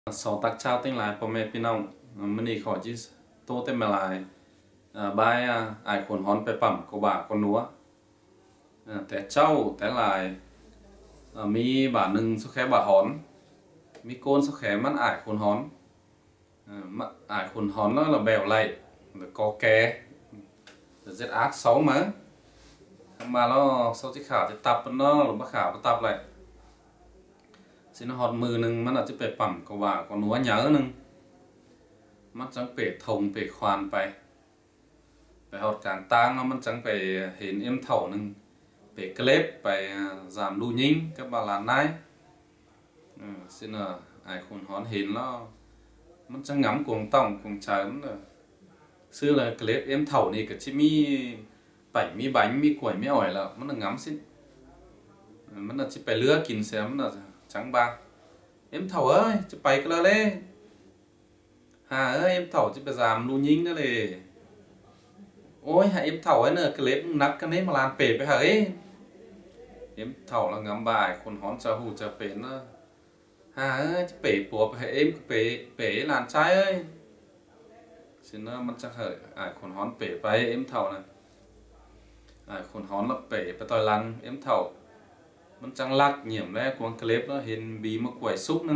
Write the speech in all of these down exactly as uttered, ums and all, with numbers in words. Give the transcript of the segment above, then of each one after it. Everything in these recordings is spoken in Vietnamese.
sau tác trao tiếng lạiพ่อแม่พี่น้องมื้อนี้ขอจิโตเต็มหลายอ่าบายอายคนฮ้อนไปปั่มกบ่าคนนัวอ่าแต่เจ้าแต่หลายอ่ามีบาหนึ่งสักแค่บาฮ้อนมีโกนสักแค่มันอายคนฮ้อนอ่ามาอายคนฮ้อนแล้วlà bèo lạy rồi có ké rồi rất ác xấu mà mà nó sauที่ขาจะตับnó หรือว่าขาไปตับlạiสินหอดมือหนึ่งมันอาจจะไปปั่มกว่าก็นัวเยอะหนึ่งมันจังเปะทงเปะควานไปไปหอดกลางตางแล้วมันจังไปเห็นเอ็มเถ่าหนึ่งเปะเกล็บไปสามลูยิงกับบาลานไนสินะไอ้คนหอนเห็นแล้วมันจังngắm cuồng tòng cuồng tráiมันเลยซื้อเลยเกล็บเอ็มเถ่านี่ก็ชิมีไปมีใบมีกล้วยมีอ้อยแล้วมันงngắmสิมันอาจจะไปเลือกกินเสียมันอาจchẳng ba em thầu ơi chụp bài cái lên hà ơi em thầu chụp giảm lu nhính đó lề ôi hà em thầu ấy nữa cái lép nắp cái nếp mà làm pểไปhỡi em thầu là ngắm bàiคนhón cho hù cho pể nó hà ơi chụp pể bùa phải em pể pể làm trái ơi xin nóมันจะเหยอ่าคนฮ้อนเป๋ไปเอ็มเท่านะอ่าคนฮ้อนแล้วเป๋ไปต่อยลังเอ็มเท่ามันจังลักเหยี่ยมแล้วกวางเกล็บแล้วเห็นบีมะกวยซุปนึง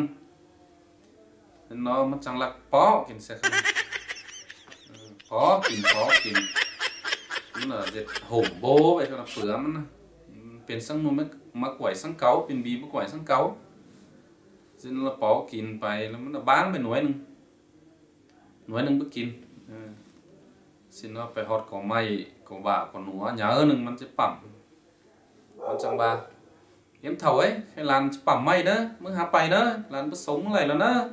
nóมันจังลักป้อกินเสียครับป้อกินป้อกินมันlà dệt hổm bố vậy cho nó phởมันเป็นสังนมมะกวยสังเกาเป็นบีมะกวยสังเกาซึ่งเราป้อกินไปแล้วมันบ้านไปหน่วยนึงหน่วยนึงไปกินซึ่งเราไปฮอดของไม้ของบ่าของหนูเยอะนึงมันจะปั่มมันจังบาem thầu ấy hay làm bẩm mày đó mới há bài đó làm bất sống này là nó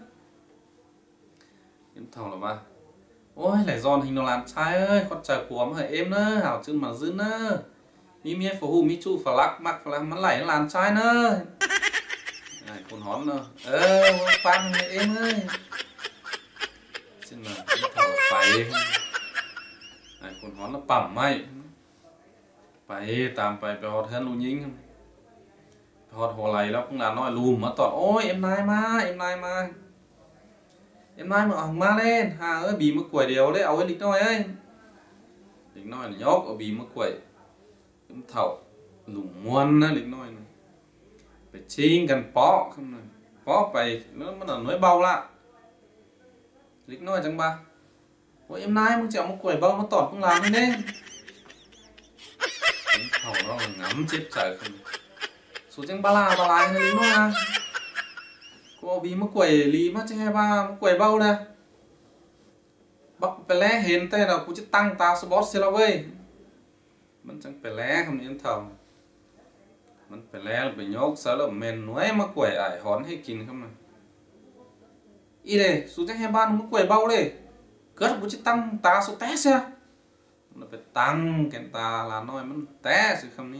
em thầu là ba ôi lại giòn hình nó làm trái ơi con chờ của mà em nữa hảo chừng mà dữ nữa mi mi phù hu mi chu phà lắc mắc phà lắc mắn lại làm trái nữa này con hón nữa ơ phan em ơi xin là em thầu phải này con hón nó bẩm mày phải tạm phải phải hot hơn lu nhính hot hồ lầy đó cũng là nói lùm mà toàn ôi em nai ma em nai ma em nai mà hỏng ma lên hà ơi bì mất quẩy đều đấy áo ấy lịch nói ấy lịch nói là nhóc ở bì mất quẩy em thầu lùm muôn á lịch nói này phải chiên gần pó không này pó phải nó nó là nói bao lạ lịch nói chẳng ba ôi em nai muốn chẹo mất quẩy bao nó toàn cũng làm lên đấy em thầu đó là ngắm chết trời không số chẳng ba la ba la này nó à có bị mất quẩy lý mất che ba mất quẩy bao đây bắt phải lé hiện tay nào cũng chỉ tăng ta số boss là vây mình chẳng phải lé không yên thầm mình phải lé là phải nhóc sợ là mền nuôi mất quẩy ải hón hay kín không này y đây số chẳng hai ba mất quẩy bao đây cất cũng chỉ tăng ta số té xe nó phải tăng cái ta là nói mình té sự không ní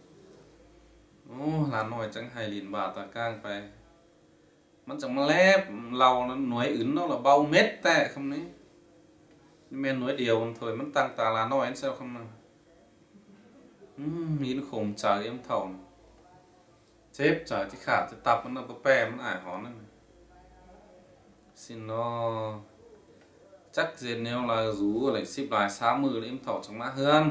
ô là nói chẳng hay liền bà ta cangไปมันจังมาแลบเราหน่วยอื่นnó là bao métแต่คำนี้เมนหน่วยเดียวถอยมันตั้งตาลาน้อยอันเซลคำนั้นอืมมีนข่มจ่ายเอ็มเท่าเจ็บจ่ายที่ขาดจะตับมันเอาไปแปะมันอ่ายหอนนั่นสินอchắc dệt neo là rú lại ship lại sáu mươi em thọ trong má hơn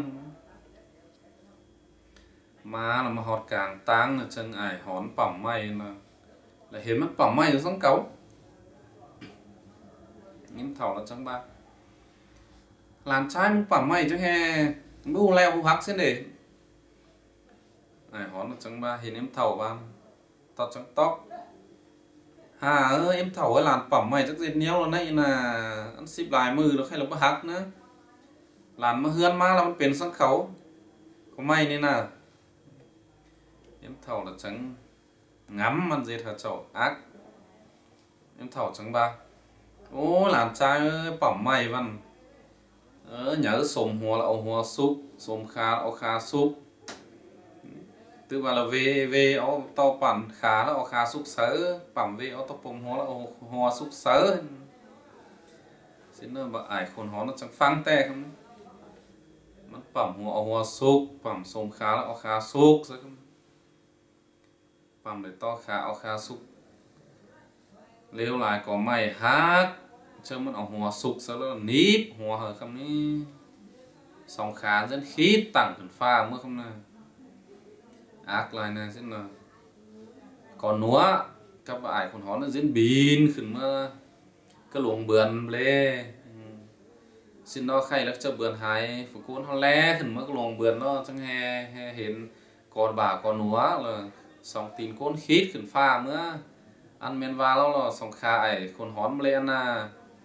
má là mà họt càng táng là chân ải hón bỏng may là là hiếm mất bỏng may rồi sống cấu nhưng thảo là chẳng ba làm trái muốn bỏng may chứ he bu leo bu hắc xin để ải hón là chẳng ba hiếm em thảo ba tao chẳng tóc hà ơi em thảo ấy làm bỏng may chắc dệt neo là này là ăn ship lại mừ nó hay là bu hắc nữa làm mà hươn má làมันเป็นsống cấu có may nên là em thầu là trắng ngắmมันdệt hạt chậu ác em thầu trắng ba ô làm trai ơi bỏng mày văn ờ, nhớ sồm hoa là ô hoa súp sồm khá là ô khá súp từ bà là về về ô to bản khá là ô khá súp sớ bỏng về ô to bông hoa là ô hoa súp sớ xin nữa bà ải khôn hóa nó chẳng phăng te không nó bỏng hoa ô hoa súp bỏng sồm khá là ô khá súpปั๊มเลยต่อขาเอาขาซุก lêu lại có mày hát cho mình ở hòa sục sau đó níp hòa hở không ní song khá dân khít tặng cần pha mới không nào ác lại này xin là còn núa các bạn còn họ nó diễn biến khẩn mà cái luồng bườn lê xin nó khay lắc cho bườn hai phụ cuốn họ lé khẩn mà cái luồng bườn nó chẳng hè hè hiện còn bà còn núa là song tin côn khít khẩn pha nữa ăn men va đó là song khai còn hón lên à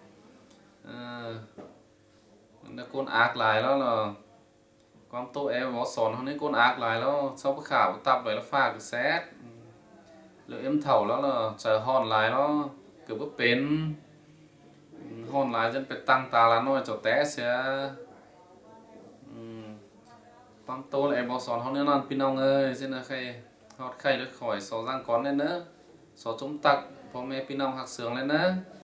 nó côn ác lại đó là con tôi em có sòn hơn đấy côn ác lại đó sau cái khảo tập vậy là pha cái xét lựa em thầu đó là chờ hòn lại đó cứ bước bén hòn lại dân phải tăng tà là nó cho té sẽ con tôi em có sòn hơn nữa non pin ông ơi xin là khay hót khay được khỏi sò răng con lên nữa sò chống tặcพ่อแม่พี่น้องหักเสืองเลยนะ